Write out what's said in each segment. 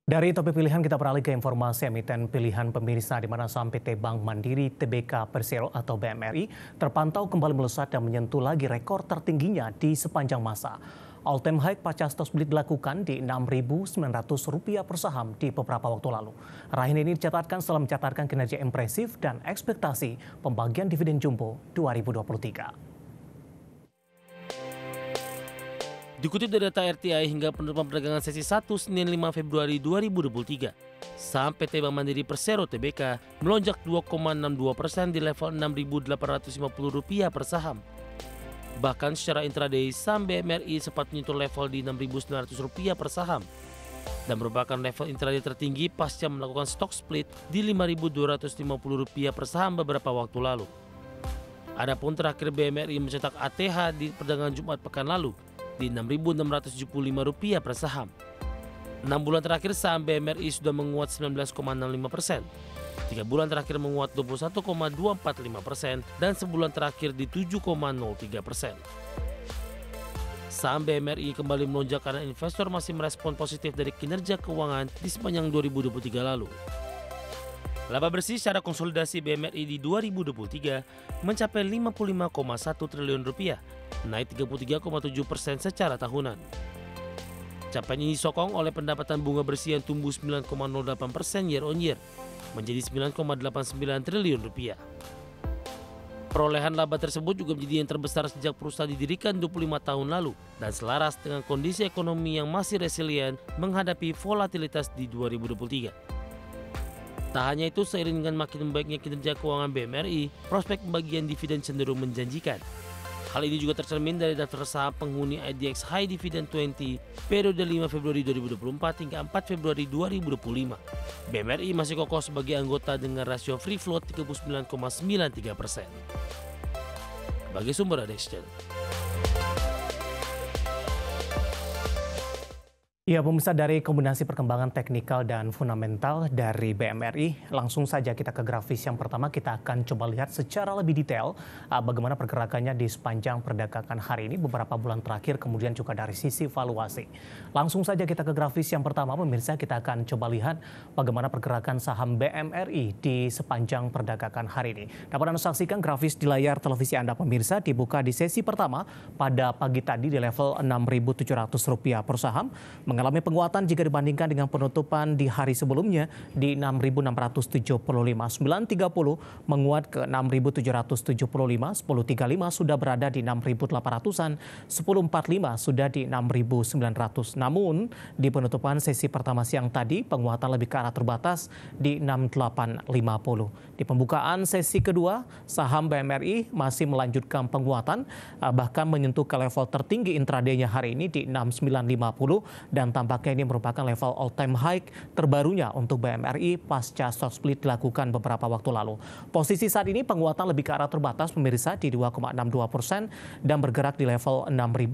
Dari topik pilihan kita beralih ke informasi emiten pilihan pemirsa di mana saham PT Bank Mandiri Tbk Persero atau BMRI terpantau kembali melesat dan menyentuh lagi rekor tertingginya di sepanjang masa. All time high pasca stop split dilakukan di Rp6.900 per saham di beberapa waktu lalu. Raihan ini dicatatkan setelah mencatatkan kinerja impresif dan ekspektasi pembagian dividen jumbo 2023. Dikutip dari data RTI hingga penutupan perdagangan sesi 1 Senin 5 Februari 2023, saham PT Bank Mandiri Persero Tbk melonjak 2,62% di level Rp6.850 per saham. Bahkan secara intraday, saham BMRI sempat menyentuh level di Rp6.900 per saham dan merupakan level intraday tertinggi pasca melakukan stock split di Rp5.250 per saham beberapa waktu lalu. Adapun terakhir BMRI mencetak ATH di perdagangan Jumat pekan lalu di Rp6.675 per saham. 6 bulan terakhir saham BMRI sudah menguat 19,65%. 3 bulan terakhir menguat 21,245% dan sebulan terakhir di 7,03%. Saham BMRI kembali melonjak karena investor masih merespon positif dari kinerja keuangan di sepanjang 2023 lalu. Laba bersih secara konsolidasi BMRI di 2023 mencapai Rp55,1 triliun, naik 33,7% secara tahunan. Capaian ini disokong oleh pendapatan bunga bersih yang tumbuh 9,08% year on year menjadi Rp9,89 triliun. Perolehan laba tersebut juga menjadi yang terbesar sejak perusahaan didirikan 25 tahun lalu dan selaras dengan kondisi ekonomi yang masih resilient menghadapi volatilitas di 2023. Tak hanya itu, seiring dengan makin membaiknya kinerja keuangan BMRI, prospek pembagian dividen cenderung menjanjikan. Hal ini juga tercermin dari daftar saham penghuni IDX High Dividend 20 periode 5 Februari 2024 hingga 4 Februari 2025. BMRI masih kokoh sebagai anggota dengan rasio free float 39,93%. Bagi sumber Adexcel. Ya, pemirsa, dari kombinasi perkembangan teknikal dan fundamental dari BMRI, langsung saja kita ke grafis yang pertama. Kita akan coba lihat secara lebih detail bagaimana pergerakannya di sepanjang perdagangan hari ini, beberapa bulan terakhir, kemudian juga dari sisi valuasi. Langsung saja kita ke grafis yang pertama, pemirsa. Kita akan coba lihat bagaimana pergerakan saham BMRI di sepanjang perdagangan hari ini. Dapat Anda saksikan grafis di layar televisi Anda, pemirsa, dibuka di sesi pertama pada pagi tadi di level Rp6.700 per saham, mengalami penguatan jika dibandingkan dengan penutupan di hari sebelumnya di 6.675. 9.30 menguat ke 6.775, 10.35 sudah berada di 6.800-an, 10.45 sudah di 6.900. Namun di penutupan sesi pertama siang tadi penguatan lebih ke arah terbatas di 6.850. Di pembukaan sesi kedua, saham BMRI masih melanjutkan penguatan bahkan menyentuh ke level tertinggi intraday-nya hari ini di 6.950 dan tampaknya ini merupakan level all time high terbarunya untuk BMRI pasca stock split dilakukan beberapa waktu lalu. Posisi saat ini penguatan lebih ke arah terbatas, pemirsa, di 2,62% dan bergerak di level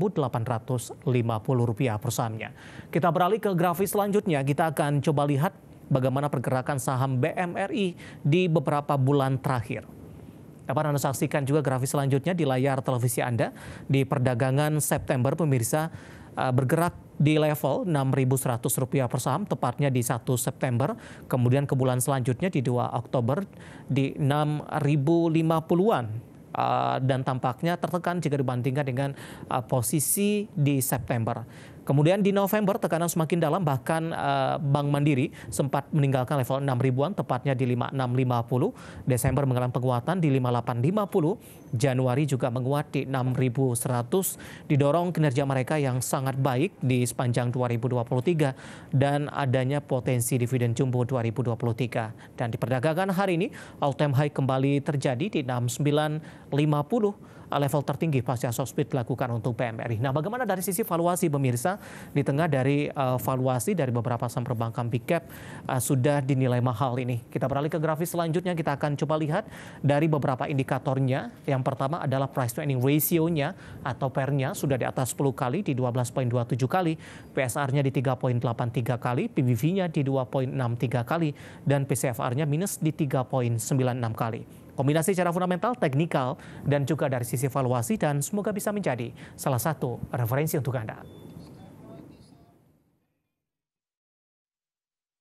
Rp6.850 per sahamnya. Kita beralih ke grafis selanjutnya, kita akan coba lihat bagaimana pergerakan saham BMRI di beberapa bulan terakhir. Dapat Anda saksikan juga grafis selanjutnya di layar televisi Anda. Di perdagangan September, pemirsa, bergerak di level Rp6.100 per saham, tepatnya di 1 September. Kemudian ke bulan selanjutnya di 2 Oktober di 6.050-an. Dan tampaknya tertekan jika dibandingkan dengan posisi di September. Kemudian di November tekanan semakin dalam, bahkan Bank Mandiri sempat meninggalkan level 6.000-an, tepatnya di 5.650. Desember mengalami penguatan di 5.850. Januari juga menguat di 6.100, didorong kinerja mereka yang sangat baik di sepanjang 2023 dan adanya potensi dividen jumbo 2023. Dan di perdagangan hari ini, all time high kembali terjadi di 6.950. Level tertinggi pasca stock split dilakukan untuk BMRI. Nah, bagaimana dari sisi valuasi, pemirsa? Di tengah dari valuasi dari beberapa saham perbankan big cap sudah dinilai mahal ini. Kita beralih ke grafis selanjutnya, kita akan coba lihat dari beberapa indikatornya. Yang pertama adalah price to earning ratio-nya atau PER-nya sudah di atas 10 kali di 12,27 kali, PSR-nya di 3,83 kali, PBV-nya di 2,63 kali, dan PCFR-nya minus di 3,96 kali. Kombinasi secara fundamental, teknikal, dan juga dari sisi valuasi, dan semoga bisa menjadi salah satu referensi untuk Anda.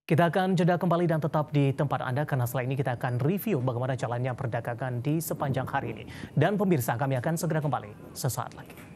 Kita akan jeda kembali dan tetap di tempat Anda karena setelah ini kita akan review bagaimana jalannya perdagangan di sepanjang hari ini. Dan pemirsa, kami akan segera kembali sesaat lagi.